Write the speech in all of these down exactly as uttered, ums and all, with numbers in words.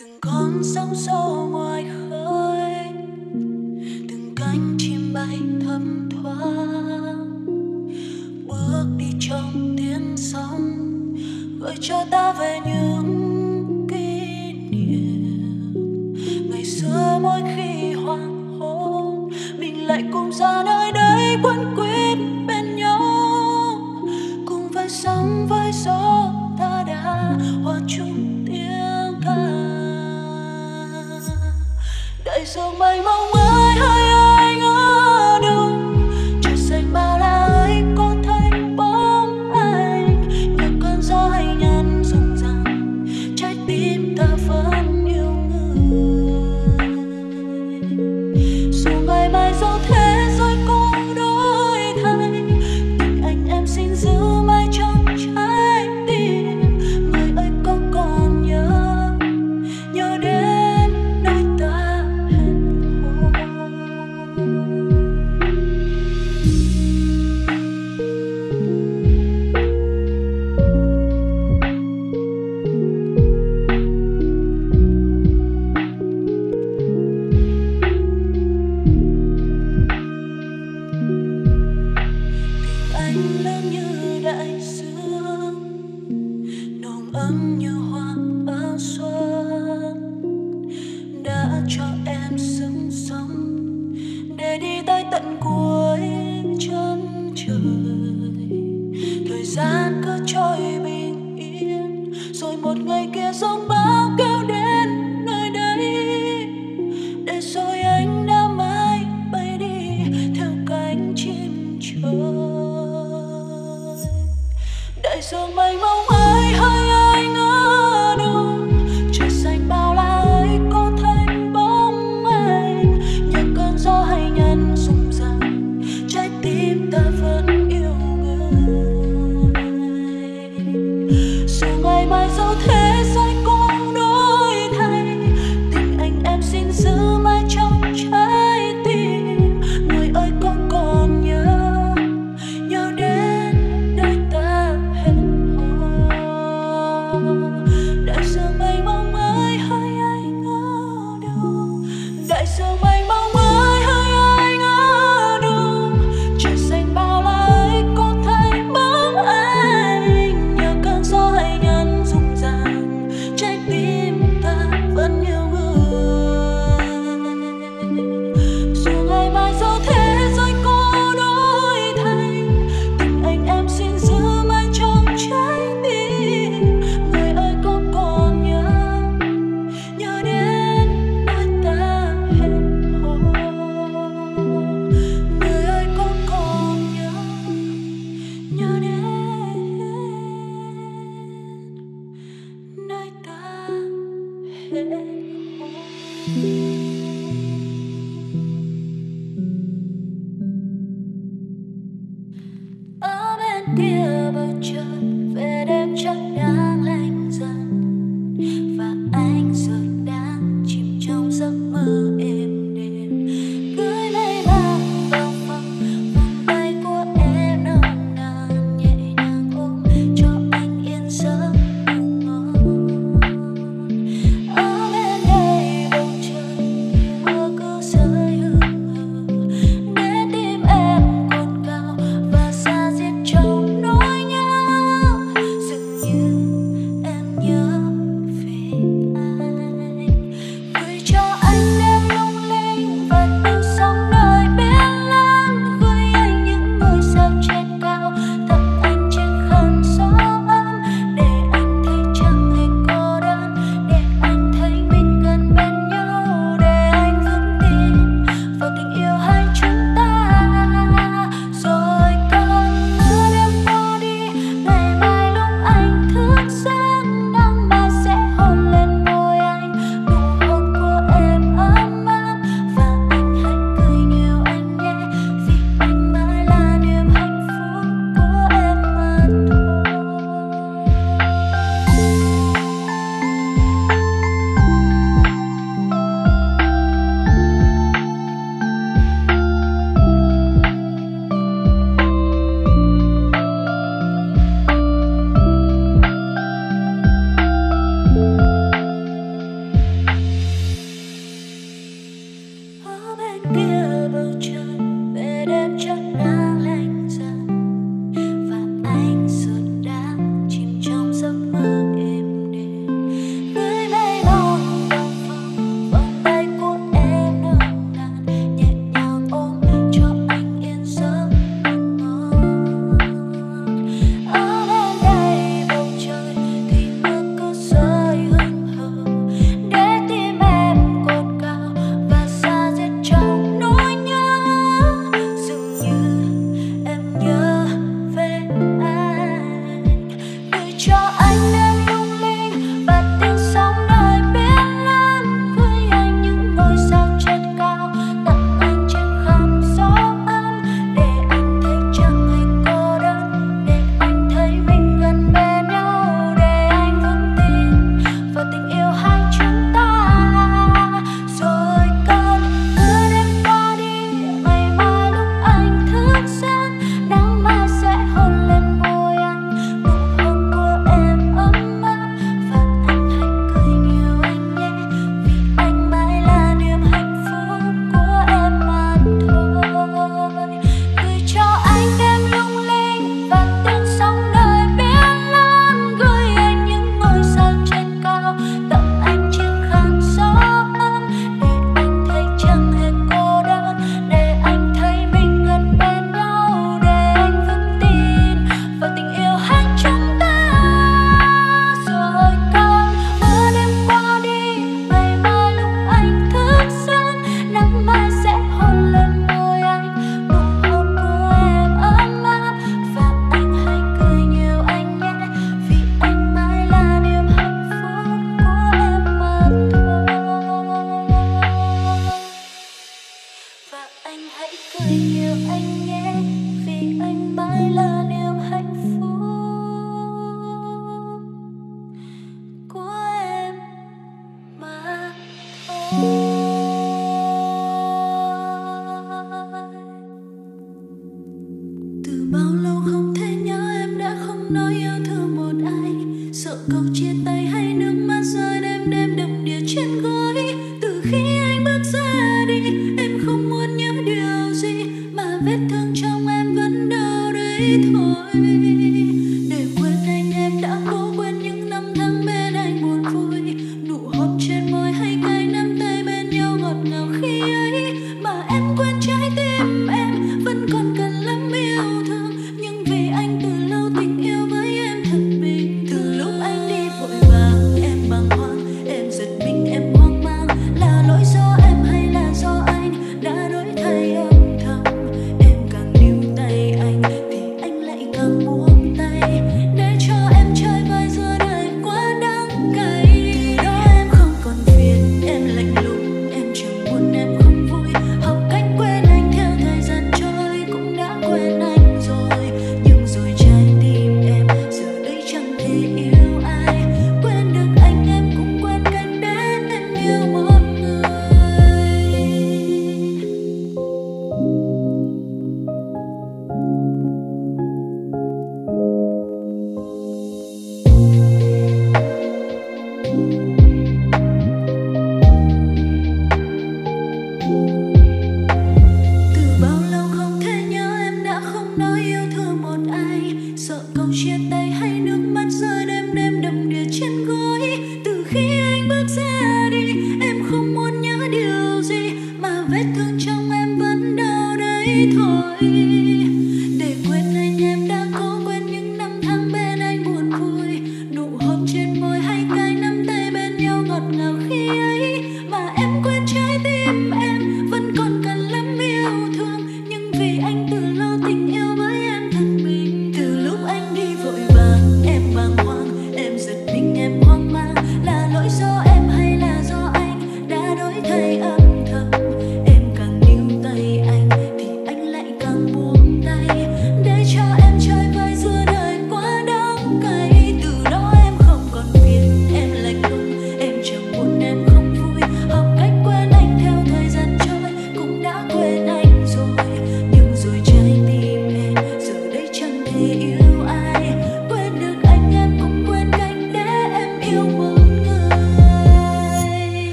từng con sóng xô ngoài khơi, từng cánh chim bay thấp thoáng, bước đi trong tiếng sóng gợi cho ta về những kỷ niệm ngày xưa. Mỗi khi hoàng hôn mình lại cùng ra nơi đây quấn quýt bên nhau, cùng với sóng với gió ta đã hòa chung tiếng ca. Đại dương mênh mông ơi hỡi anh ở đâu, trời xanh bao la ấy có thấy bóng anh. Nhờ cơn gió hay nhắn rung rằng trái tim ta vẫn yêu người. Dù ngày mai dẫu thế giới có đổi thay, tình anh em xin giữ mãi trong trái tim. Người ơi có còn nhớ, nhớ đến nơi ta hẹn hò. Anh lớn như đại dương, nồng ấm như hoa báo xuân, đã cho em sức sống để đi tới tận cuối chân trời. Thời gian cứ trôi bình yên, rồi một ngày kia giông bão kéo đến nơi đây, để rồi anh đã mãi bay đi theo cánh chim trời. Đại dương mênh mông ơi hỡi anh ở đâu, trời xanh bao la ấy có thấy bóng anh. Nhờ cơn gió hay nhắn rung rằng trái tim ta vẫn yêu người. Dù ngày mai dẫu thế giới có đổi thay, tình anh em xin giữ mãi trong trái tim. Người ơi có còn nhớ, nhớ đến nơi ta hẹn hò. Đại dương mênh mông ơi hỡi anh ở đâu, đại dương mênh mông ơi hỡi anh ở đâu, trời xanh bao la ấy có thấy bóng anh. Nhờ cơn gió hay nhắn rung rằng trái tim ta vẫn yêu người. Dù ngày mai dẫu thế giới có đổi thay, tình anh em xin giữ mãi trong trái tim. Người ơi có còn nhớ, nhớ đến nơi ta hẹn hò. Người ơi có còn nhớ, nhớ đến nơi ta hẹn hò. Ở bên kia bầu trời về đêm chắc đang lạnh dần, và anh rồi đang chìm trong giấc mơ êm đềm. Gửi lấy bao vào phòng, vòng tay của em nồng nàn nhẹ nhàng ôm cho anh yên giấc ngủ ngon. Ở bên đây bầu trời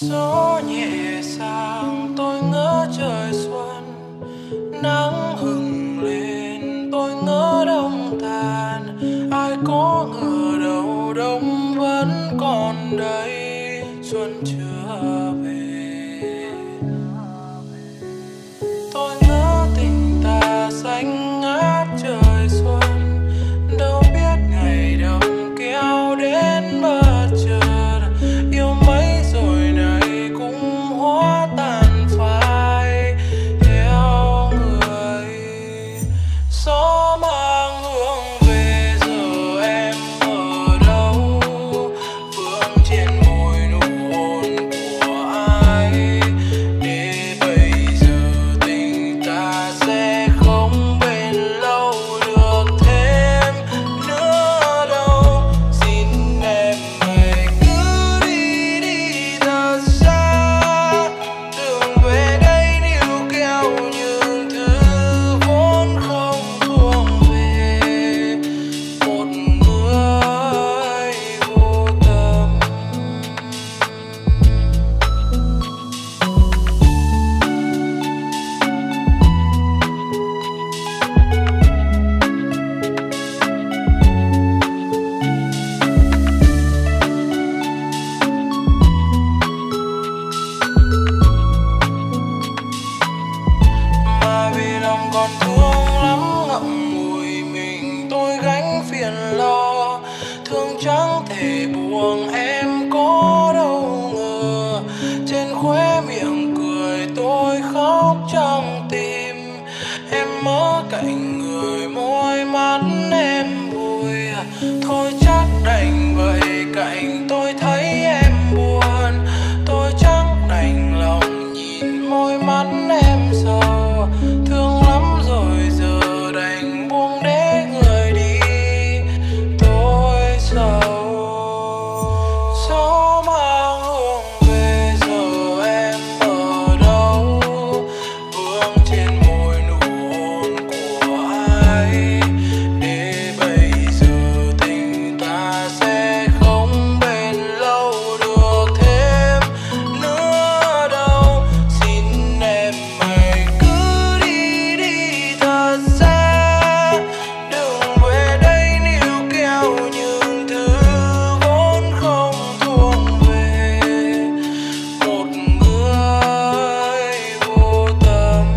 Gió nhẹ sang tôi ngỡ trời xuân, nắng hừng lên tôi ngỡ đông tàn. Ai có ngờ đâu đông vẫn còn đây, xuân chưa về. Tôi ngỡ tình ta xanh ngát trời xuân, đâu biết ngày đông kéo đến bất chợt. Yêu mấy rồi này cũng hóa tàn phai theo người. Gió mang hương về giờ em ở đâu, vương trên môi nụ hôn của ai. Để bây giờ tình ta sẽ không bền lâu được thêm nữa đâu. Xin em hãy cứ đi đi thật xa, đừng về đây níu kéo những thứ vốn không thuộc về một người vô tâm. Mà vì lòng còn thương lắm ngậm ngùi mình tôi gánh phiền lo. Thương chẳng thể buông em có đâu ngờ, trên khóe miệng cười tôi khóc trong tim. Em ở cạnh người môi mắt em vui, thôi chắc đành vậy cạnh tôi thấy em buồn. Tôi chẳng đành lòng nhìn môi mắt em sầu, thương lắm rồi giờ đành buông để người đi. Tôi sầu gió mang hương về giờ em ở đâu, vương trên môi nụ hôn của ai. Để bây giờ tình ta sẽ không bền lâu được thêm nữa đâu. Xin em hãy cứ đi đi thật xa, đừng về đây níu kéo những thứ vốn không thuộc về một người vô tâm.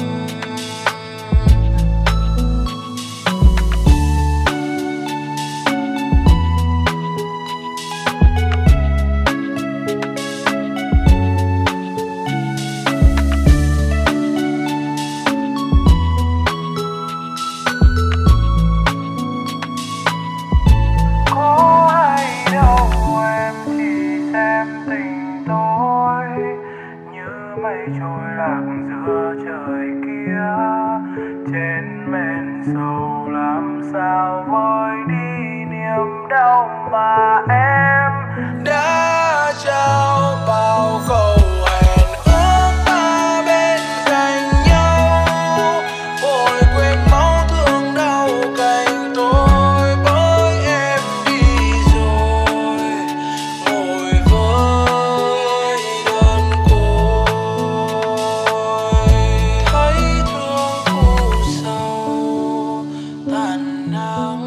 Có ai đâu em chỉ xem tình tôi như mây trôi lạc giữa trời kia. Trên men sầu làm sao vơi đi niềm đau mà em đã trao bao câu hẹn ước ta bên cạnh nhau. Vội quên máu thương đau cạnh tôi bởi em đi rồi, ngồi với đơn côi. Thấy thương thu sầu tàn nắng,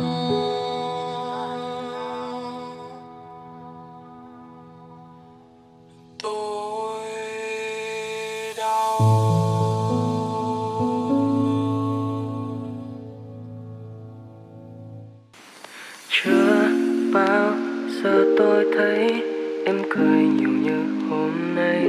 tôi đau. Chưa bao giờ tôi thấy em cười nhiều như hôm nay.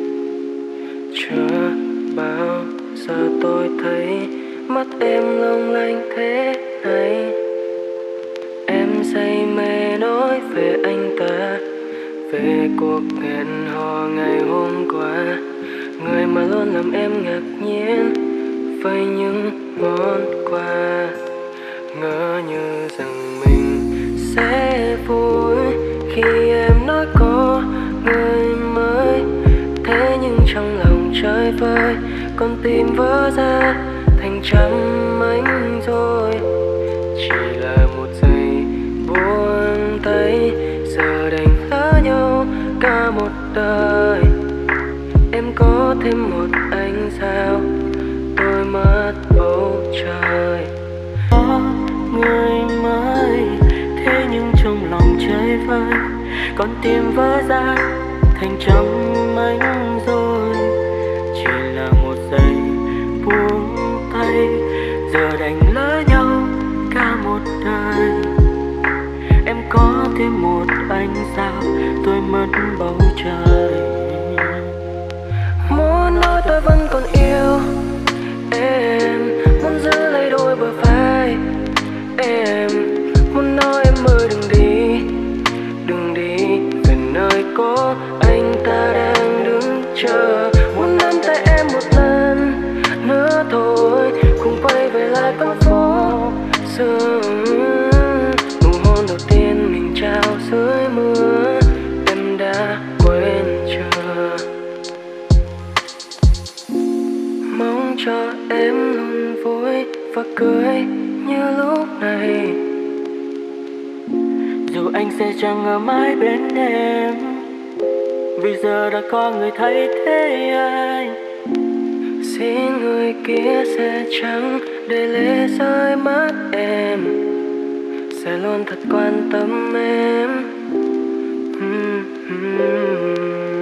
Chưa bao giờ tôi thấy mắt em long lanh thế này. Em say mê nói về anh ta, về cuộc hẹn hò ngày hôm qua. Người mà luôn làm em ngạc nhiên với những món quà. Ngỡ như rằng mình sẽ vui khi em nói có người mới. Thế nhưng trong lòng chơi vơi, con tim vỡ ra thành trăm mảnh rồi. Chỉ là một giây buông tay, giờ đành lỡ nhau cả một đời. trời. Em có thêm một ánh sao, tôi mất bầu trời. Có người mới, thế nhưng trong lòng chơi vơi, con tim vỡ ra thành trăm mảnh rồi. Chỉ là một giây buông tay, giờ đành lỡ nhau cả một đời. Em có thêm một ánh sao, tôi mất bầu trời. Muốn nói tôi vẫn còn yêu em, muốn giữ lấy đôi bờ vai em. Muốn nói em ơi đừng đi, đừng đi về nơi có anh ta đang đứng chờ. Muốn nắm tay em một lần nữa thôi, cùng quay về lại con phố xưa. Nụ hôn đầu tiên mình trao dưới mưa, em đã quên chưa. Mong cho em luôn vui và cười như lúc này, dù anh sẽ chẳng ở mãi bên em, vì giờ đã có người thay thế anh. Xin người kia sẽ chẳng để lệ rơi mắt em, sẽ luôn thật quan tâm em. mm, mm.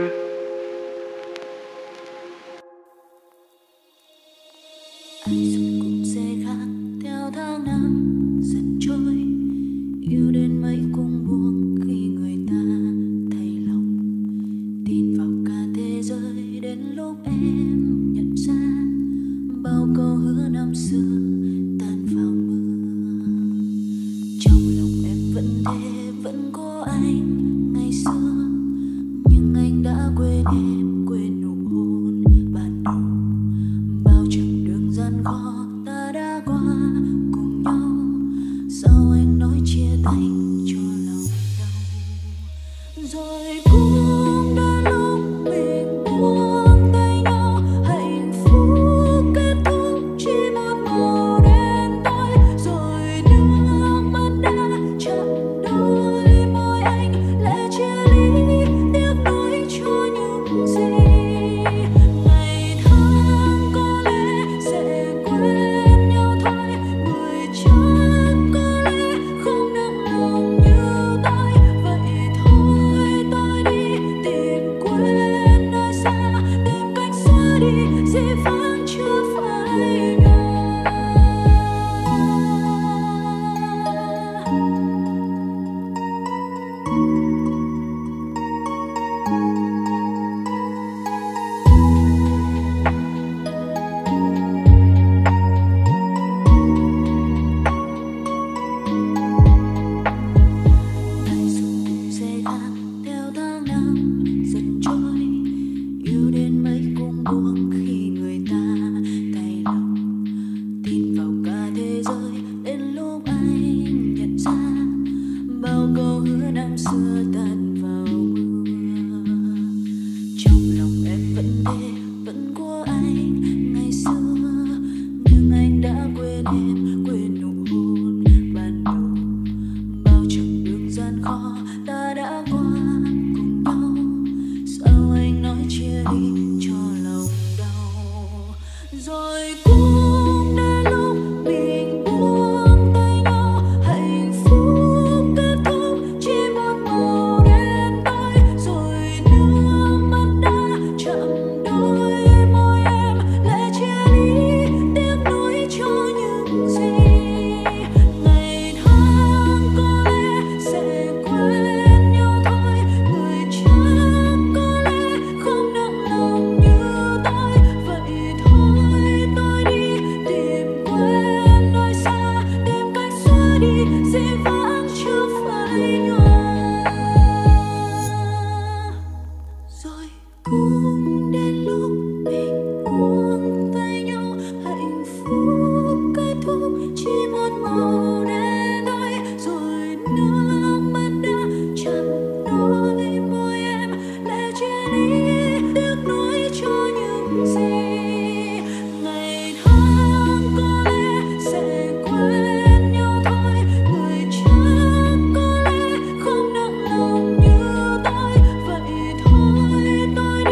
Ai rồi cũng sẽ khác theo tháng năm dần trôi, yêu đến mấy cũng buông khi người ta thay lòng. Tin vào cả thế giới đến lúc em nhận ra bao câu hứa năm xưa tan vào mưa. Trong lòng em vẫn thế, vẫn có anh ngày xưa, nhưng anh đã quên em, quên nụ hôn ban đầu. Bao chặng đường gian khó ta đã qua cùng nhau, sao anh nói chia tay cho lòng đau. Rồi cũng đã lúc mình buông tay nhau, hạnh phúc kết thúc chỉ một màu đen tối. Rồi nước mắt đã chạm đôi môi anh, lệ chia ly tiếc nuối cho những gì. Ngày tháng có lẽ sẽ quên nhau thôi, người chắc có lẽ không nặng lòng như tôi. Vậy thôi tôi đi tìm quên nơi xa, tìm cách xóa đi dĩ vãng chưa phải nhau. Tại dù cũng sẽ khác theo tháng năm dần trôi, yêu đến mấy cũng buông khi người ta thay lòng. Tin vào cả thế giới đến lúc anh nhận ra bao câu hứa năm xưa tan vào mưa. Trong lòng em vẫn thế, vẫn có anh ngày xưa, nhưng anh đã quên em, quên nụ hôn ban đầu. Bao chặng đường gian khó ta đã qua cùng nhau, sao anh nói chia đi cho lòng đau. Rồi cũng đã lúc mình buông tay nhau, hạnh phúc kết thúc chỉ một màu đen tối. Rồi nước mắt đã chạm đôi môi em, lệ chia ly tiếc nuối cho những gì. Ngày tháng có lẽ sẽ quên nhau thôi, người chắc có lẽ không nặng lòng như tôi. Vậy thôi tôi đi tìm quên nơi xa, tìm cách xóa đi dĩ vãng chưa phải nhau. Rồi cũng đến lúc mình buông tay nhau, hạnh phúc kết thúc chỉ một màu đen tối. Rồi nước mắt đã chạm đôi môi em, lệ chia ly tiếc nuối cho những gì. Ngày tháng có lẽ sẽ quên nhau thôi, người chắc có lẽ không nặng lòng như tôi. Vậy thôi tôi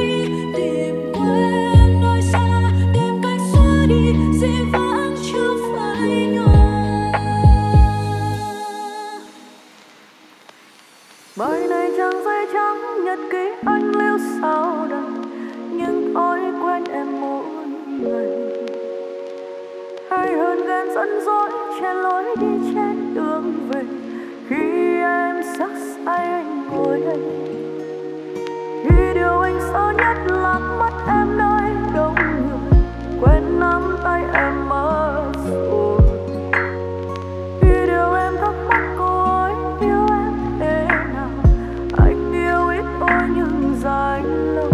dỗi chen lối đi trên đường về. Khi em sắc say anh ngồi đây, vì điều anh sợ nhất là mất em nơi đông người, quên nắm tay em mất rồi. Vì điều em thắc mắc cô ấy yêu em thế nào, anh yêu ít thôi nhưng dài lâu.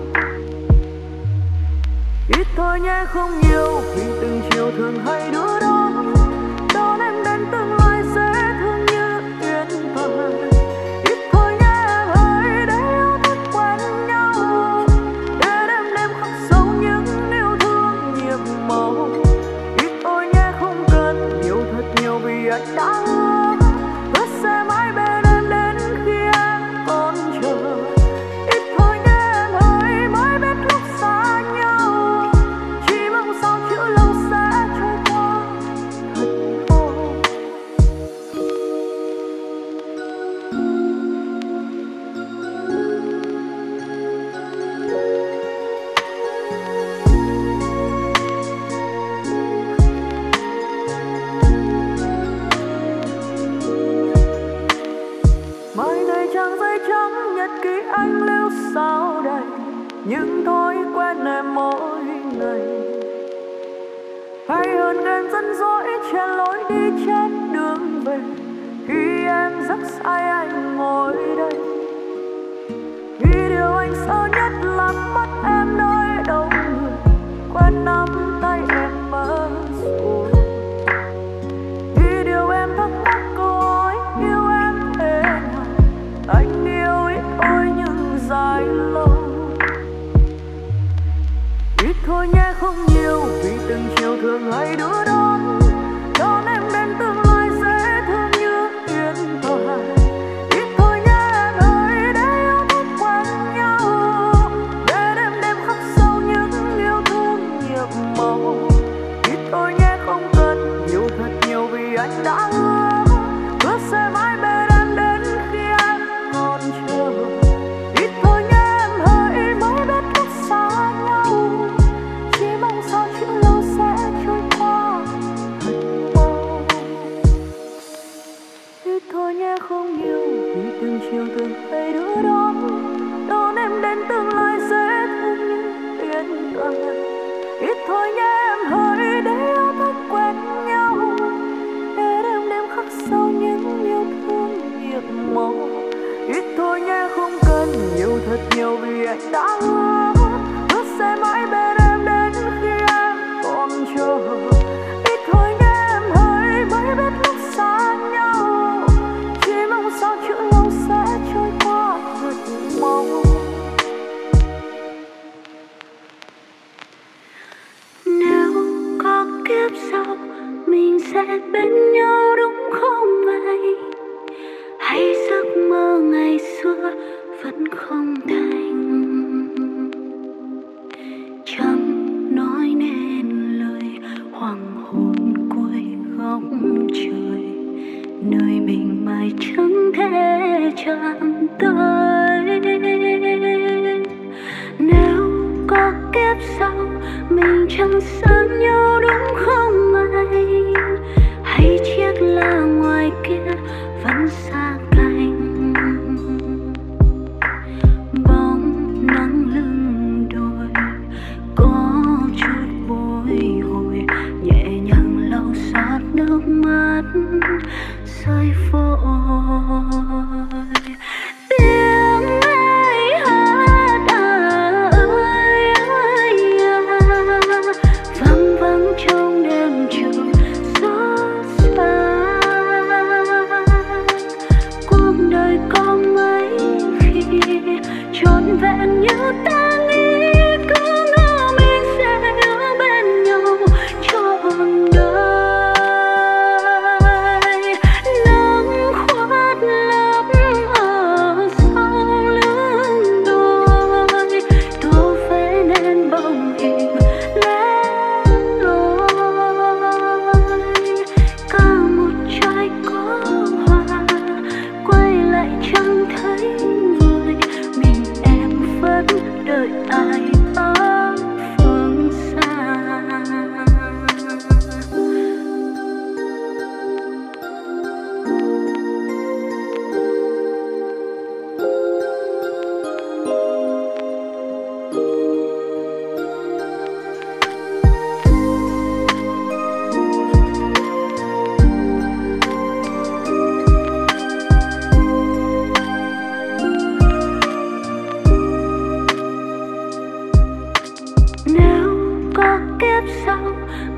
Ít thôi nhé không nhiều, vì từng chiều thường hay đưa đón đón em đến tương lai dễ thương như yên thời. Ít thôi nhé em ơi, để yêu thích quen nhau, để đêm đêm khắc sâu những yêu thương nhiệm màu. Ít thôi nhé không cần nhiều thật nhiều, vì anh đã hứa hứa sẽ mãi bên em đến khi em còn chờ. Ít thôi nhé em ơi, mới biết lúc xa nhau, chỉ mong sao chữ lâu sẽ trôi qua thật lâu. Mai này trang giấy trắng nhật ký anh lưu sao đầy, những thói quen em mỗi ngày. Hay hơn em dẫn dỗi chen lối đi trên đường về, khi em giấc say anh ngồi đây. Vì điều anh sợ nhất là mất em nơi đông người, quên nắm tay em mất rồi. Vì điều em thắc mắc cô ấy yêu em thế nào, anh yêu ít thôi nhưng dài lâu. Ít thôi nhé không nhiều, vì từng chiều thường hay đưa đón đón em đến tương lai dễ thương như yên thời. Ít thôi nhé em ơi, để yêu thích quen nhau, để đêm đêm khắc sâu những yêu thương nhiệm màu. Ít thôi nhé không cần nhiều thật nhiều, vì anh đã hứa hứa sẽ mãi bên em đến khi em còn chờ. Ít thôi nhé em ơi, mới biết lúc xa nhau, chỉ mong sao chữ lâu sẽ trôi qua thật mau. Ít thôi nhé không nhiều, vì từng chiều từng hay đưa đón đón em đến tương lai dễ thương như yên thời. Ít thôi nhé em ơi, để yêu thích quen nhau, để đêm đêm khắc sâu những yêu thương nhiệm màu. Ít thôi nhé không cần nhiều thật nhiều, vì anh đã hứa hứa sẽ mãi bên em đến khi em còn chờ. Ít thôi nhé em ơi, mới biết lúc xa nhau, chỉ mong sao chữ lâu sẽ trôi qua thật mau. Nếu có kiếp sau mình sẽ bên nhau đúng không vậy? Hay giấc mơ ngày xưa vẫn không thành, chẳng nói nên lời. Hoàng hôn cuối góc trời, nơi mình mãi chẳng thể chạm tới. Nếu có kiếp sau mình chẳng xa nhau đúng không vậy? Hay chiếc lá ngoài kia vẫn xa cánh, bóng nắng lưng đồi có chút bồi hồi, nhẹ nhàng lau xót nước mắt rơi vội. Tiếng ai hát à ơi ơi à,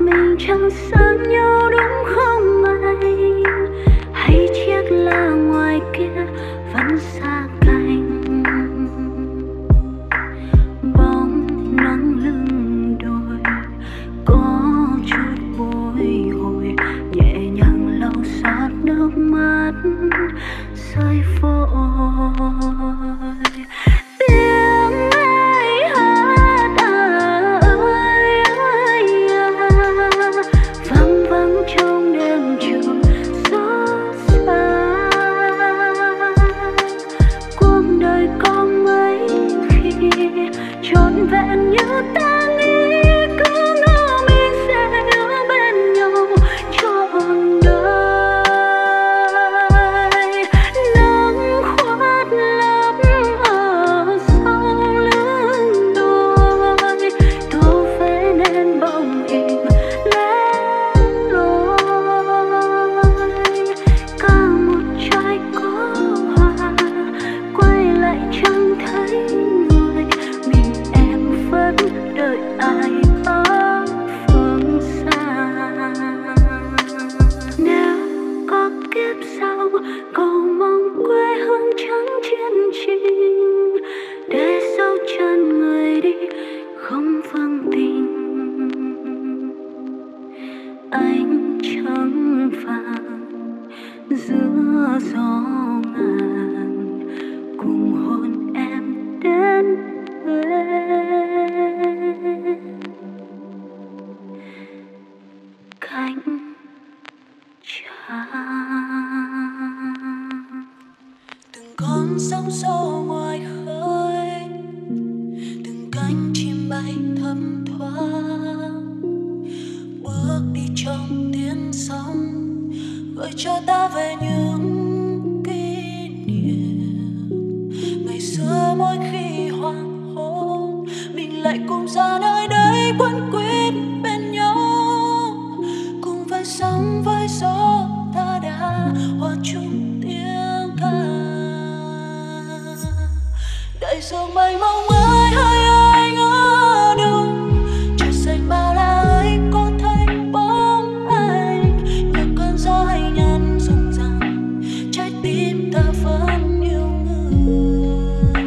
mình chẳng xa nhau đúng không anh? Hay chiếc lá ngoài kia vẫn xa cánh, bóng nắng lưng đồi có chút bồi hồi, nhẹ nhàng lau xót nước mắt rơi vội. Tiếng ai hát à ơi ơi à, vang vang trong đêm trường xót xa. Cuộc đời có mấy khi trọn vẹn như ta nghĩ, cứ ngỡ mình sẽ ở bên nhau trọn đời. Nắng khoát lấp ở sau lưng đồi, thu về nên bóng hình lẻ loi. Cả một trái có hoa quay lại chẳng thấy người, mình em vẫn đợi ai ở phương xa. Nếu có kiếp sau cầu mong quê hương chẳng chiến trình, để dấu chân người đi không phương tình. Ánh trăng vàng giữa gió ngàn cùng hôn em đến bên cánh trăng. Từng con sóng xô ngoài khơi, từng cánh chim bay thấp thoáng, bước đi trong tiếng sóng gợi cho ta về những kỷ niệm ngày xưa. Mỗi khi hoàng hôn mình lại cùng ra nơi đây quấn quýt bên nhau, cùng với sóng với gió ta đã hòa chung tiếng ca. Đại dương mênh mông ơi hỡi anh ở đâu, trời xanh bao la ấy có thấy bóng anh. Nhờ cơn gió hay nhắn rung rằng trái tim ta vẫn yêu người.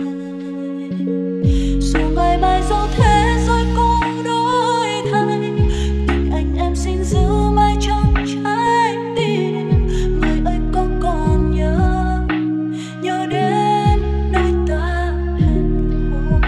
Dù ngày mai dẫu thế giới có đổi thay, tình anh em xin giữ mãi trong trái tim. Người ơi có còn nhớ, nhớ đến nơi ta hẹn hò.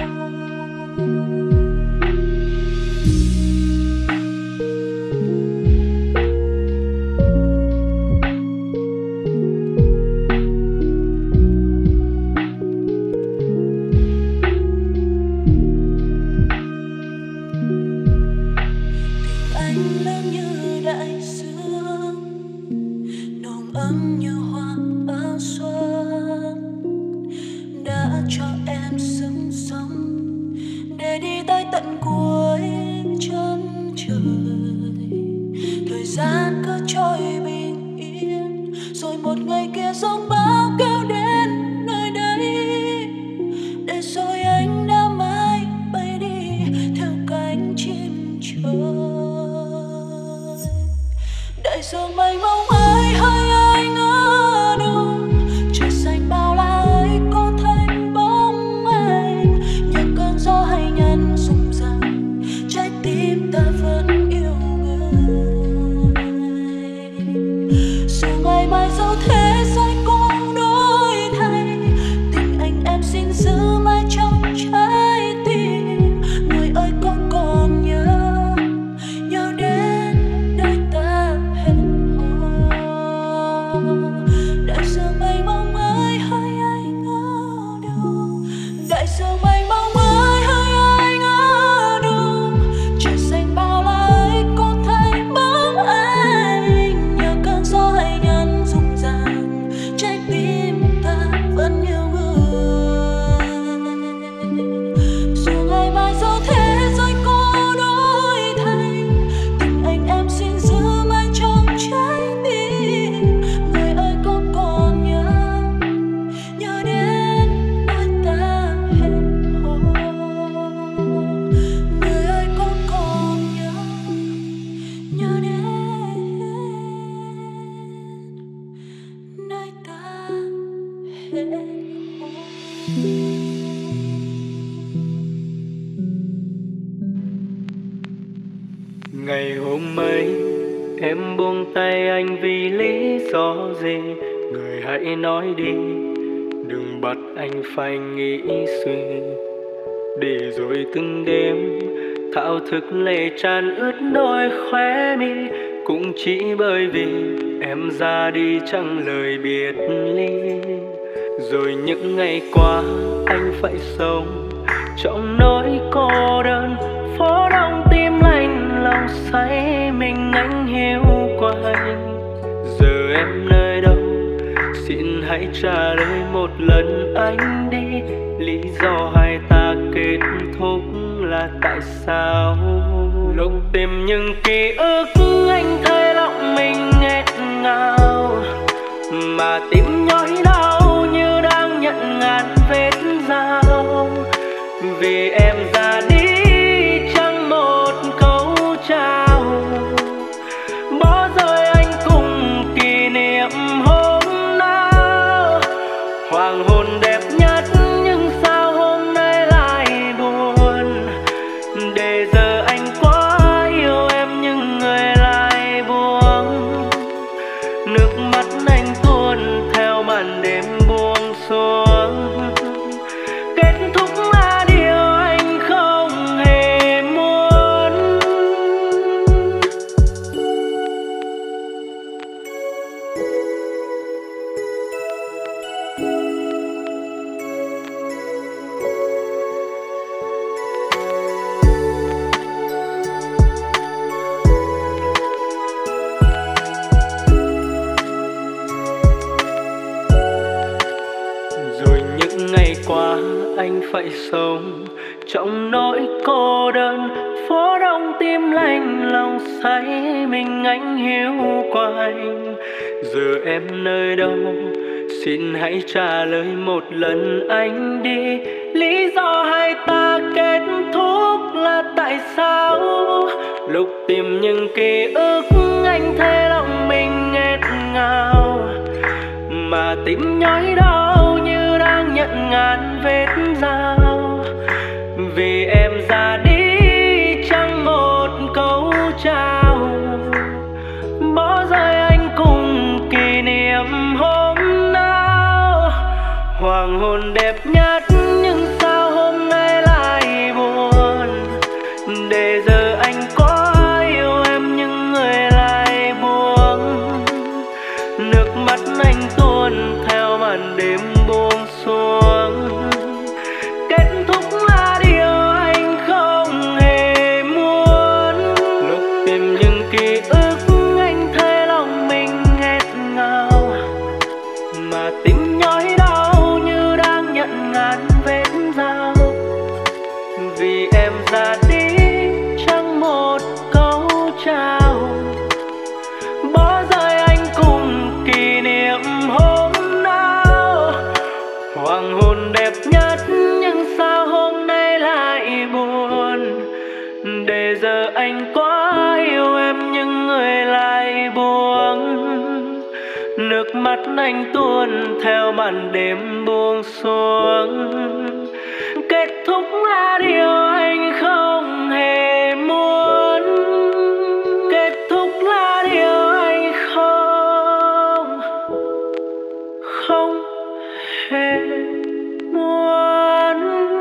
Anh lớn như đại dương, nồng ấm như hoa áo xuân, đã cho em sức sống để đi tới tận cuối chân trời. Thời gian cứ trôi bình yên, rồi một ngày kia giông bão kéo đến nơi đây, để rồi anh đã mãi bay đi theo cánh chim trời. Đại dương mênh mông ơi hỡi anh ở đâu, trời xanh bao la ấy có thấy bóng anh. Nhờ cơn gió hay nhắn rung rằng trái tim Ngày hôm ấy em buông tay anh vì lý do gì? Người hãy nói đi, đừng bắt anh phải nghĩ suy. Để rồi từng đêm thao thức lệ tràn ướt đôi khóe mi, cũng chỉ bởi vì em ra đi chẳng lời biệt ly. Rồi những ngày qua anh phải sống trong nỗi cô đơn, phố đông tim lạnh lòng say mình anh hiu quạnh. Giờ em nơi đâu, xin hãy trả lời một lần anh đi. Lý do hai ta kết thúc là tại sao? Lúc tìm những ký ức anh thấy lòng mình nghẹn ngào, mà tim nhói đau như đang nhận ngàn vết dao. Vì em ra đi chẳng một câu chào, bỏ rơi anh cùng kỷ niệm hôm nào. Hoàng hôn đẹp nhất nhưng sao hôm nay lại buồn, để giờ anh quá yêu em nhưng người lại buông. Nước mắt anh tuôn theo màn đêm buông xuống, kết thúc là điều anh không hề muốn. Rồi những ngày qua anh phải sống trong nỗi cô đơn, phố đông tim lạnh lòng say mình anh hiu quạnh. Giờ em nơi đâu, xin hãy trả lời một lần anh đi. Lý do hai ta kết thúc là tại sao? Lúc tìm những ký ức anh thấy lòng mình nghẹn ngào, mà tim nhói đau như đang nhận ngàn vết dao. Vì em ra đi chẳng một câu chào, bỏ rơi anh cùng kỷ niệm hôm nào. Hoàng hôn đẹp nhất nhưng sao hôm nay lại buồn, để giờ anh quá yêu em nhưng người lại buông. Nước mắt anh tuôn theo màn đêm buông xuống, kết thúc là điều anh không hề muốn. Lúc tìm những ký ức anh thấy lòng mình nghẹn ngào, mà tim nhói đau như đang nhận ngàn vết dao. Vì em ra đi chẳng một câu chào, bỏ rơi anh cùng kỷ niệm hôm nào. Hoàng hôn đẹp nhất nhưng sao hôm nay lại buồn, để giờ anh quá yêu em nhưng người lại buông. Nước mắt anh tuôn theo màn đêm buông xuống, kết thúc là điều anh không hề muốn. Kết thúc là điều anh không không hề muốn.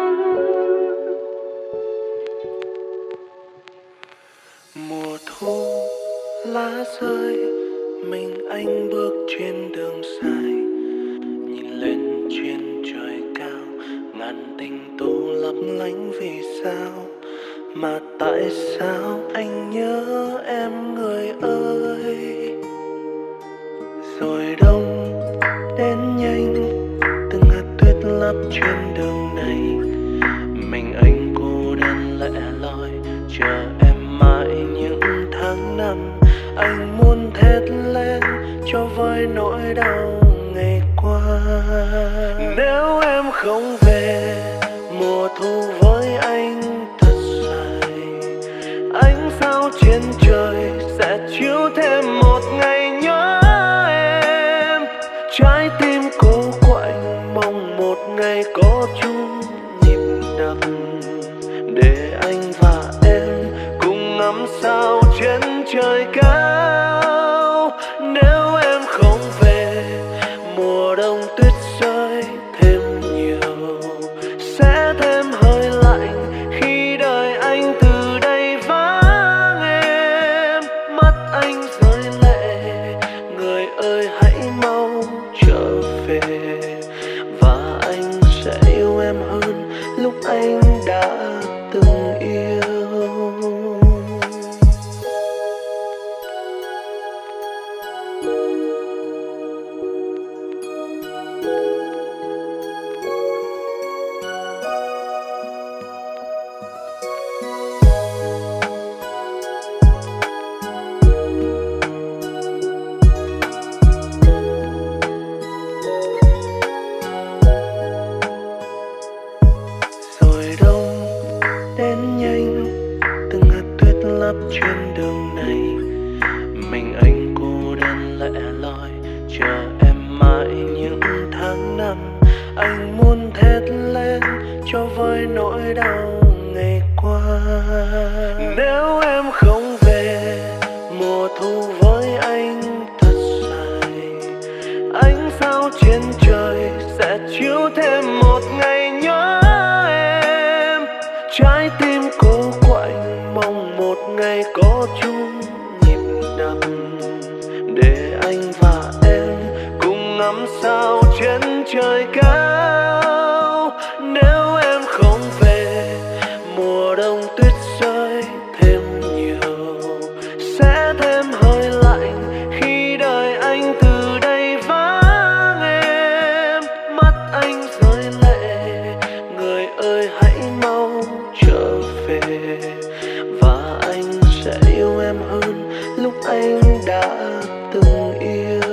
Mùa thu lá rơi, mình anh bước trên đường dài, nhìn lên trên trời cao, ngàn tình tú lấp lánh vì sao? Mà tại sao anh nhớ em người ơi? Rồi đông đến nhanh, từng hạt tuyết lấp trên đường này, mình anh cô đơn lẻ loi chờ em mãi những tháng năm. Anh muốn thét lên cho vơi nỗi đau ngày qua. Nếu em không về, mùa thu với anh thật dài, ánh sao trên trời sẽ chiếu thêm một ngày nhớ em. Trái tim cô quạnh mong một ngày có chung nhịp đập, để anh và em cùng ngắm sao trên trời cao. Nếu em không về, mùa đông tuyết rơi thêm nhiều, sẽ thêm hơi lạnh khi đời anh từ đây vắng em. Mắt anh rơi lệ, người ơi hãy mau trở về, và anh sẽ yêu em hơn lúc anh đã từng yêu. Rồi đông đến nhanh, từng hạt tuyết lấp trên đường này. Mình anh cô đơn lẻ loi, chờ em mãi những tháng năm. Anh muốn thét lên cho vơi nỗi đau ngày qua. Nếu em không về, mùa thu với anh thật dài. Ánh sao trên trời sẽ chiếu thêm một ngày nhớ em. Trái tim cô quạnh mong một ngày có chung nhịp đập, để anh và em cùng ngắm sao trên trời cao. Nếu em không về, mùa đông tuyết rơi thêm nhiều, sẽ thêm hơi lạnh khi đời anh từ đây vắng em. Mắt anh rơi lệ, người ơi hãy mau trở về, và anh sẽ yêu em hơn lúc anh đã từng yêu.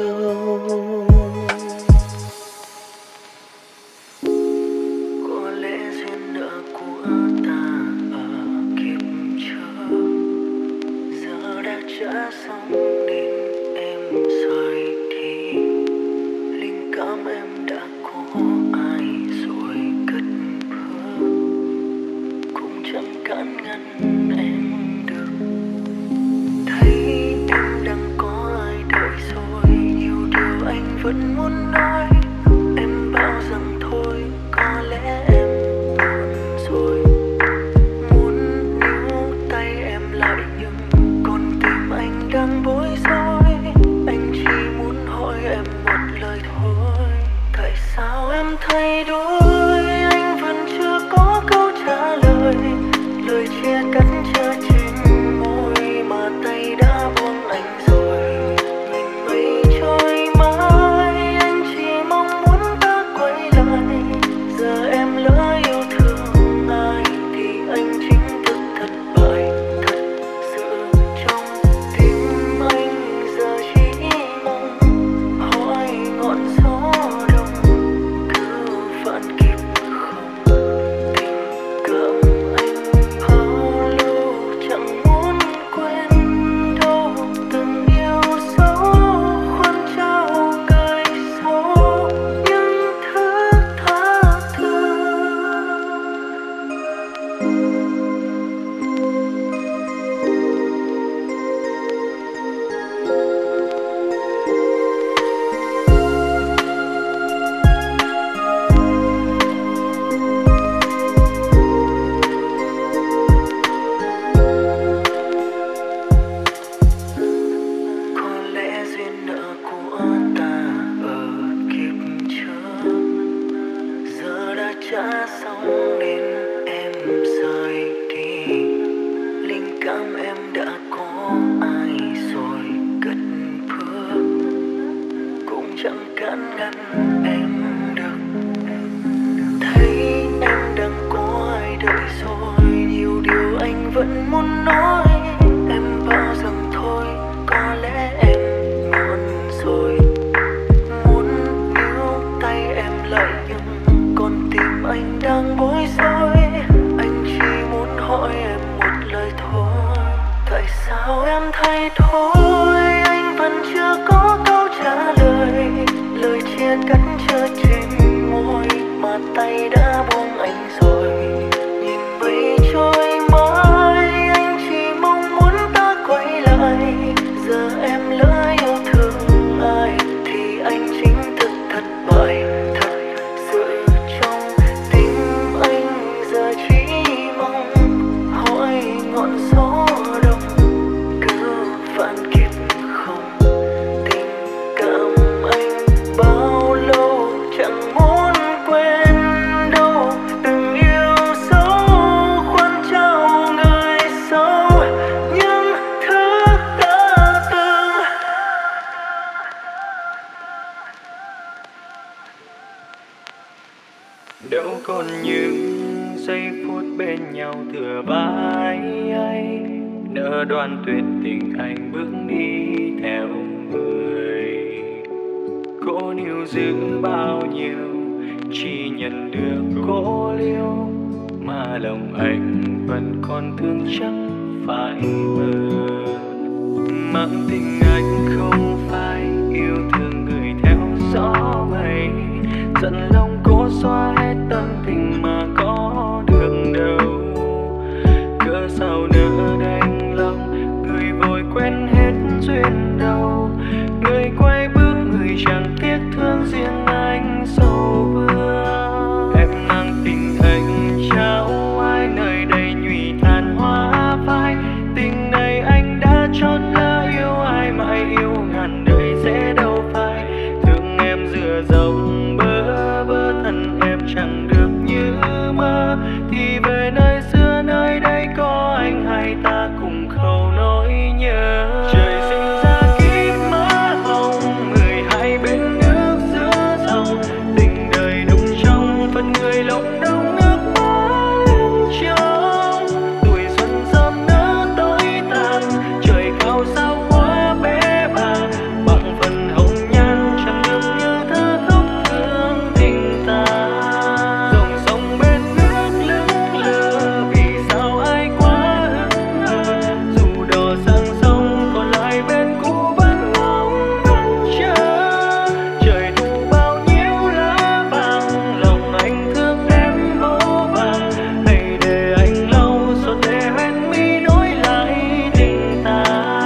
Có lẽ duyên nợ của ta ở kiếp trước giờ đã trả xong, nên em rời đi. Linh cảm em đã có ai rồi cất bước, cũng chẳng cản ngăn em được. Thấy em đang có ai đợi rồi, nhiều điều anh vẫn muốn nói. Em bảo rằng thôi, có lẽ em buồn rồi. Muốn níu tay em lại nhưng con tim anh đang bối rối. Anh chỉ muốn hỏi em một lời thôi, tại sao em thay đổi? Anh vẫn chưa có câu trả lời, lời chia cắt chưa trên môi mà tay đã buông anh rồi. Nhìn mây trôi mãi, anh chỉ mong muốn ta quay lại. Giờ em lỡ yêu thương ai thì anh chính thức thất bại. Thật sự trong tim anh giờ chỉ mong hỏi ngọn gió đông cứ vẫn kịp không. Tình cảm anh bao lâu chẳng muốn quên đâu. Từng yêu dấu khoan trao cài sâu những thứ tha thứ. Có lẽ duyên nợ của ta ở kiếp trước giờ đã trả xong, nên em rời đi. Linh cảm em đã có ai rồi cất bước, cũng chẳng cản ngăn em được. Thấy em đang có ai đợi rồi, nhiều điều anh vẫn muốn nói. Em bảo rằng thôi, có lẽ em muộn rồi. Muốn níu tay em lại nhưng con tim anh đang bối rối. Anh chỉ muốn hỏi em một lời thôi, tại sao em thay đổi? Anh vẫn chưa có câu trả lời, lời chia cắt chưa trên môi mà tay đã buông anh rồi. Nhìn mây trôi mãi, anh chỉ mong muốn ta quay lại. bừa bãi ấy, nỡ đoán tuyệt tình anh bước đi theo người. Cô níu giữ bao nhiêu, chỉ nhận được cô liêu, mà lòng anh vẫn còn thương chắc phải mơ. Mang tình anh không phải yêu thương người theo gió mây, giận lòng cố xóa hết tâm tình mà có được đâu. Cớ sao nỡ đành lòng, người vội quên hết duyên đầu, người quay bước người chẳng tiếc thương riêng anh sầu vương. Em mang tình anh trao ai nơi đây nhụy tàn hoa phai, tình này anh đã chót lỡ yêu ai mãi yêu ngàn đời sẽ đâu phai. Thương em dựa dòng bơ vơ thân em chẳng được như mơ, thì về nơi xưa nơi đây có anh hay ta cùng khâu nỗi nhớ. Trời sinh ra kiếp má hồng, người hai bên nước giữa dòng, tình đời đụng trong phần người lộng đông nước mắt trong. Tuổi xuân sớm nỡ tối tàn, trời cao sao quá bé bàng, bằng phần hồng nhan chẳng được như thơ khóc thương tình ta. Dòng sông bên nước lững lờ, vì sao ai quá hững hờ, dù đò sang sông còn lại bên cũ vẫn ngóng vẫn chờ. Trời thu bao nhiêu lá vàng, lòng anh thương em vô vàng, hãy để anh lau giọt lệ hoen mi nối lại tình ta.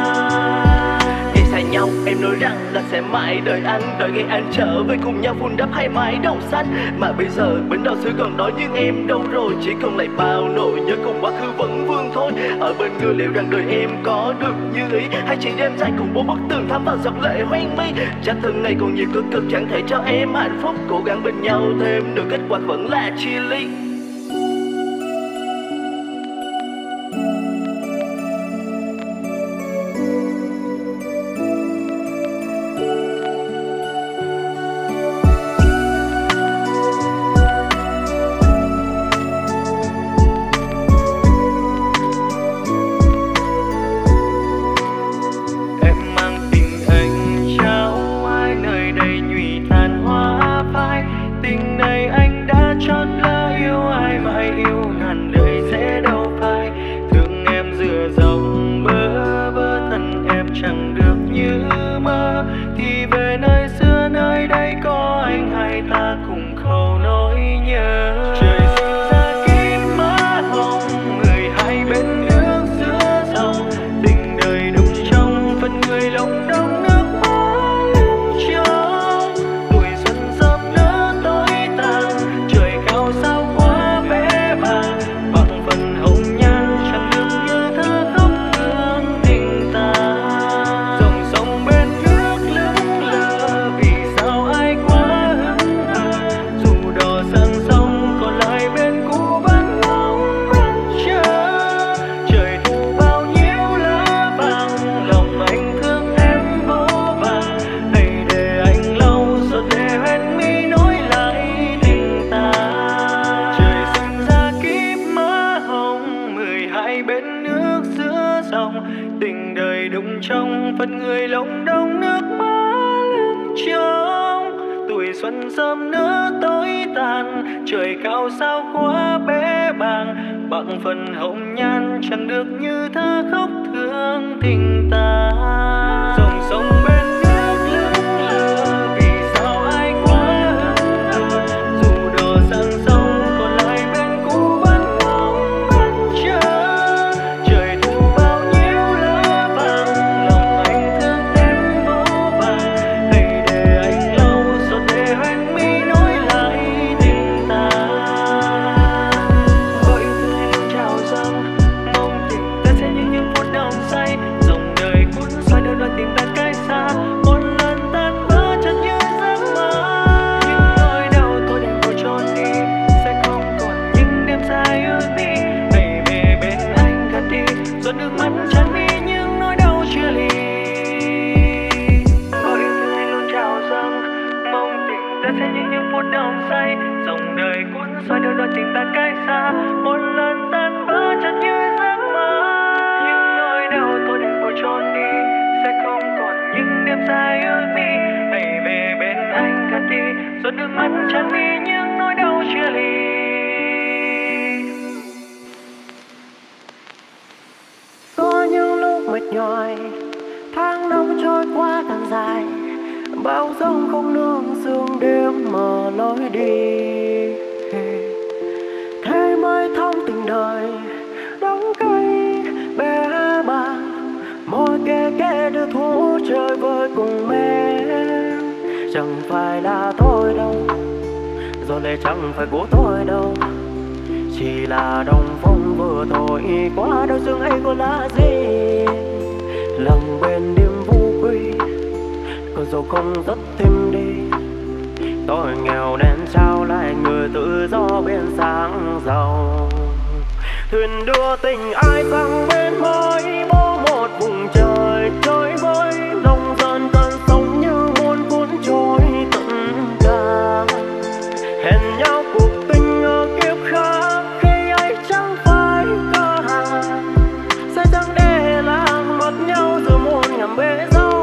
Khi xa nhau em nói rằng là sẽ mãi đợi anh, đợi ngày anh trở về cùng nhau vun đắp hai mái đầu xanh. Mà bây giờ bên đò xưa còn đó nhưng em đâu rồi, chỉ còn lại bao nỗi nhớ cùng quá khứ vẫn vương thôi. Ở bên người liệu rằng đời em có được như ý, hay chỉ đêm dài cùng bốn bức tường thắm vào giọt lệ hoen mi. Chắc thân này còn nhiều cực cực chẳng thể cho em hạnh phúc, cố gắng bên nhau thêm được kết quả vẫn là chia ly. Em mang tình anh trao ai nơi đây nhụy tàn hoa phai, tình này anh đã chót lỡ yêu ai mãi yêu ngàn đời sẽ đâu phai. Thương em dựa dòng bơ vơ thân em chẳng được như mơ, thì về nơi xưa nơi đây có anh hay ta cùng khâu nỗi nhớ. Trời sinh ra kiếp má hồng, người hai bên nước giữa dòng, tình đời đụng trong phần người lộng đông nước mắt trong. Tuổi xuân sớm nỡ tối tàn, trời cao sao quá bé bàng, bằng phần hồng nhan chẳng được như thơ khóc thương tình ta. Dòng sông bên nước lững lờ, vì sao ai quá hững hờ, dù đò sang sông còn lại bên cũ vẫn ngóng vẫn chờ. Trời thu bao nhiêu lá vàng, lòng anh thương em vô vàng, hãy để anh lau giọt lệ hoen mi nối lại tình ta. Trời sinh ra kiếp má hồng, mười hai bên nước giữa dòng, tình đời đụng trong phần người lộng đông nước mắt lưng trong. Tuổi xuân sớm nỡ tối tàn, trời cao sao quá bé bàng, bằng phần hồng nhan chẳng được như thơ khóc thương tình ta. Dòng sông bên nước lững lờ, vì sao ai quá hững hờ, dù đò sang sông còn lại bên cũ vẫn ngóng vẫn chờ. Trời thu bao nhiêu lá vàng, lòng anh thương em vô vàng, hãy để anh lau giọt lệ hoen mi nối lại tình ta. Có yêu thương hay luôn trào dâng, mong tình ta sẽ như những phút đau say, dòng đời cuốn xoay đôi đoạn tình ta cách xa. anh chẳng nghĩ những nỗi đau chia ly. Có những lúc mệt nhòi, tháng năm trôi qua càng dài, bao giông không nương sương đêm mở lối đi. Thế mới thăm tình đời đắng cay bé bàng, môi kề kề đưa thú chơi với cùng em. Chẳng phải là tôi đâu, rồi lệ chẳng phải của tôi đâu, chỉ là đông phong vừa thổi qua đôi sương ấy có lá gì. Lặng bên đêm vu quy, cơn dầu không dứt thêm đi. Tôi nghèo nên trao lại người tự do bên sáng giàu. Thuyền đưa tình ai sang bên mới bó một vùng trời trôi với lòng dần dần sống như muôn cuốn trôi tận cả. Hẹn nhau cuộc tình ở kiếp khác khi ấy chẳng phải cơ hàng, sẽ chẳng để làng mất nhau giữa muôn ngàn bể dâu.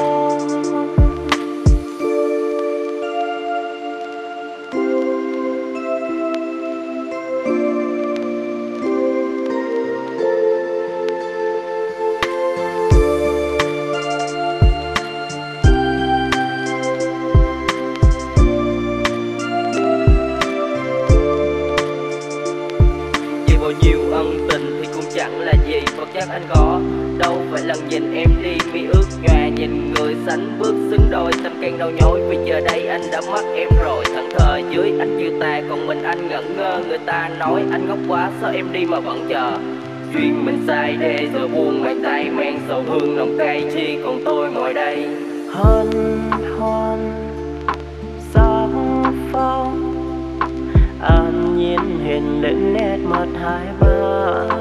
Chẳng là gì vật chất anh có, đâu phải lần nhìn em đi mi ước nhòa, nhìn người sánh bước xứng đôi tâm can đau nhói. Vì giờ đây anh đã mất em rồi, thẫn thờ dưới anh chiêu ta, còn mình anh ngẩn ngơ. Người ta nói anh ngốc quá sao em đi mà vẫn chờ. Duyên mình sai để giờ buông ngoài tay men sầu hương nồng cay, chi còn tôi ngồi đây hân hoan sáng phong. An nhiên hiện lên nét mặt hai ba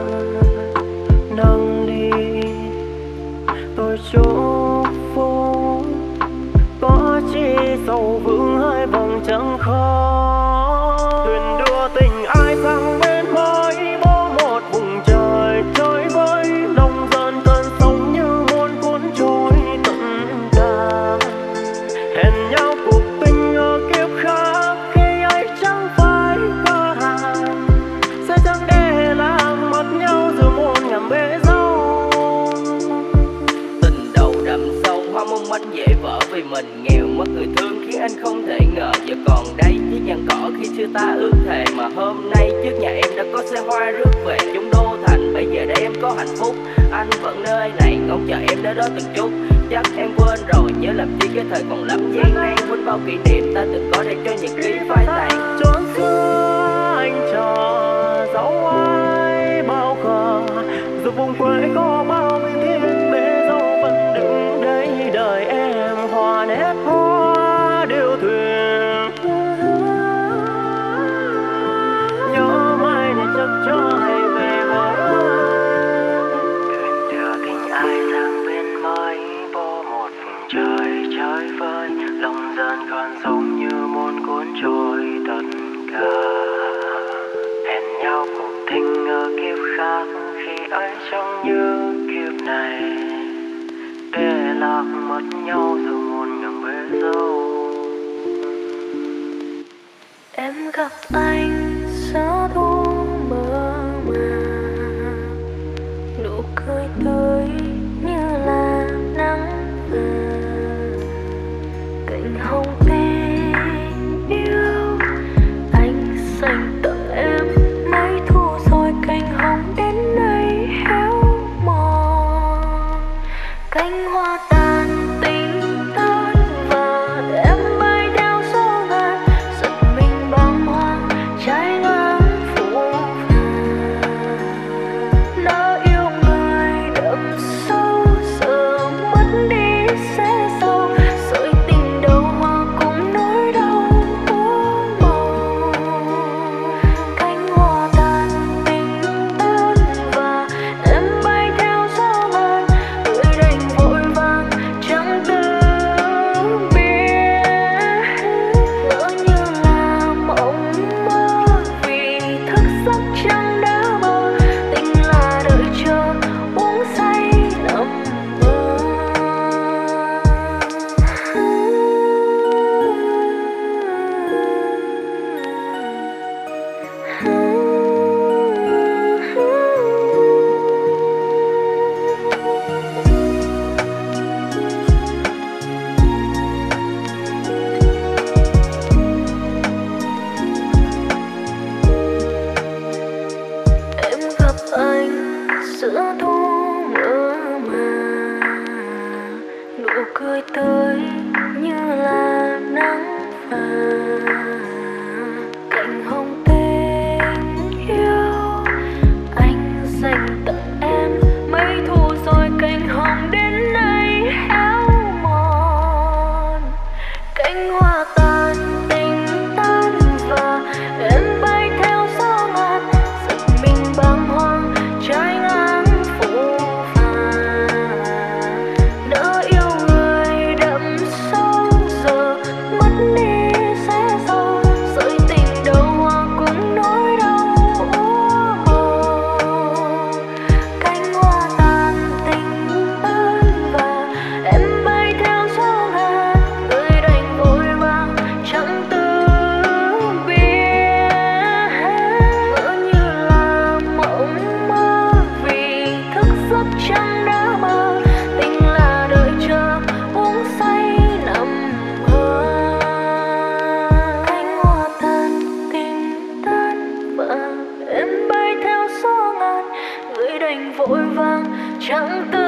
nâng đi tôi chúc phúc, có chi sầu vững hai vòng trắng khó. Thuyền đưa tình ai sang bên mới bó một vùng trời trôi với lòng dần dần sống như muôn cuốn trôi tận cả. Hẹn nhau cuộc tình ở kiếp khác khi ấy chẳng phải cơ hàng, sẽ chẳng để làng mất nhau giữa muôn ngàn bể dâu. Tình đầu đậm sâu hoa mong manh dễ vỡ vì mình nghèo mất người thương khiến anh không thể ngờ giờ còn đây chiếc nhẫn cỏ khi chưa ta ước thề. Mà hôm nay trước nhà em đã có xe hoa rước về chúng đô thành, bây giờ đây em có hạnh phúc anh vẫn nơi này ngóng chờ em đến đó từng chút. Chắc em quên rồi nhớ làm chi cái thời còn lắm gian nan, quên bao kỷ niệm ta từng có để cho nhật ký phai tàn. Trốn xưa anh chờ dấu ai bao khờ, dù vùng quê có bao biên thiên bể dâu vẫn đứng đây đợi em hòa nét hoa điêu thuyền. Nhớ mai này chắc cho hay về với thuyền đưa tình ai sang bên mới bó một vùng trời chơi vơi lòng dần còn sống như muôn cuốn trôi tất cả. Hẹn nhau cuộc tình ở kiếp khác khi ấy chẳng như kiếp này, để lạc mất nhau dù muôn ngàn bể dâu. Em gặp anh giữa thu mơ màng, nụ cười tươi như là nắng vàng, cành hồng tình yêu anh dành tặng em. Mấy thu rồi cành hồng đến nay héo mòn, cánh hoa tàn tình tan và em bay theo gió ngàn, giật mình bàng hoàng. giữa thu mơ màng, nụ cười tới như là nắng vàng, cành hồng tình yêu anh dành tặng em. Mấy thu rồi cành hồng đến nay héo mòn, cánh hoa tàn tình tan và em bay theo gió ngát, giật mình bàng hoàng trái ngang phố phàng. Nỡ yêu người đậm sâu giờ mất đi sẽ sao, sợi tình đầu hoa cũng nỗi đau úa màu. Cánh hoa tàn tình tan và em bay theo gió ngát, người đành vội vàng chẳng từ biết. Ngỡ như là mộng mơ vì thức giấc chẳng đã mơ, tình là đợi chờ uống say nằm mơ. Cánh hoa tàn tình tan và em bay theo gió ngát, người đành vội vàng chẳng từ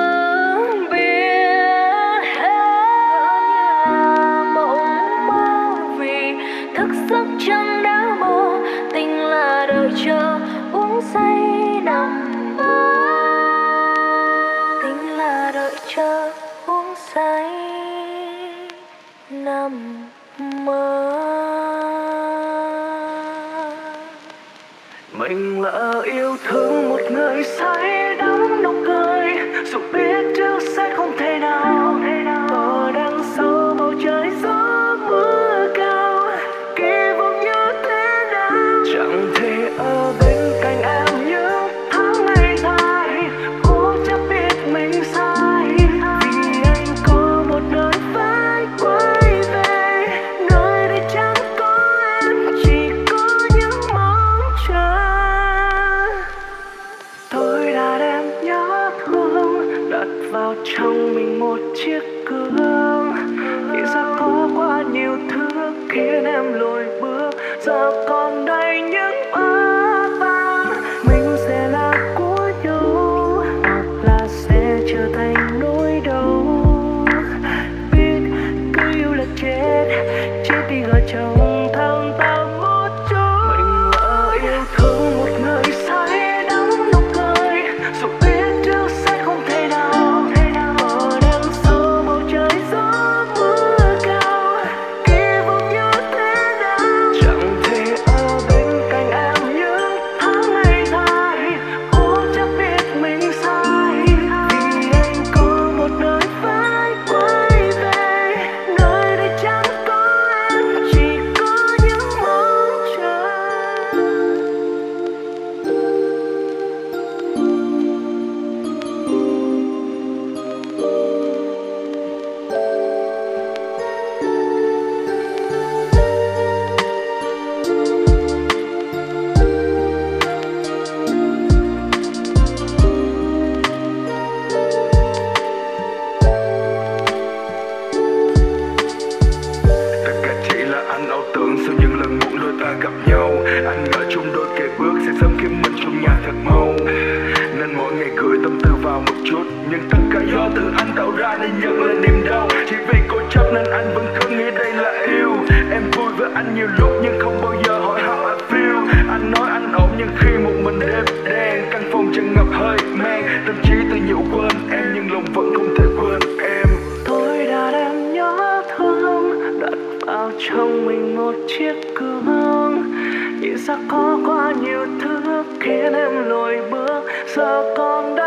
biết. Ngỡ như là mộng mơ vì thức giấc chẳng đã mơ, tình là đợi chờ uống say nằm mơ. Tình là đợi chờ uống say nằm mơ. Mình lỡ yêu thương một người say đắm nụ cười, dù biết trước sẽ không thể nào. Ở đằng sau bầu trời gió mưa cao, kỳ vọng như thế nào. Chẳng thể ở bên cạnh em những tháng ngày dài, cố chấp biết mình sai, vì anh có một nơi phải quay về, nơi đây chẳng có em, chỉ có những mong chờ. Tôi đã đem nhớ thương đặt vào trong mình một chiếc gương, thì ra có quá nhiều thứ khiến em lùi bước, giờ còn đây những bơ vàng. Mình sẽ là của nhau hoặc là sẽ trở thành nỗi đau, biết cứ yêu là chết, chết đi gõ trong thăng tâm một chút. Mình lỡ yêu thương một người say đắm nụ cười, dù biết trước sẽ không thể nào. Ở đằng sau bầu trời gió mưa cao, kỳ vọng như thế nào. Chẳng thể ở bên cạnh em những tháng ngày dài, cố chấp biết mình sai, vì anh có một nơi phải quay về, nơi đây chẳng có em, chỉ có những mong chờ. Tất cả chỉ là anh ảo tưởng sau những lần muộn đôi ta gặp nhau. Anh ngỡ chung đôi kề bước sẽ sớm khiến mình chung nhà thật mau, nên mỗi ngày gửi tâm tư vào một chút, nhưng tất cả do từ anh tạo ra nên nhận lên niềm đau. Chỉ vì cố chấp nên anh vẫn cứ nghĩ đây là yêu. Em vui với anh nhiều lúc nhưng không bao giờ hỏi how I feel. Anh nói anh ổn nhưng khi một mình đêm đen, căn phòng chân ngập hơi men, tâm trí tự nhủ quên em nhưng lòng vẫn không thể quên em. Tôi đã đem nhớ thương đặt vào trong mình một chiếc gương, nhìn ra có quá nhiều thứ khiến em lùi bước, giờ còn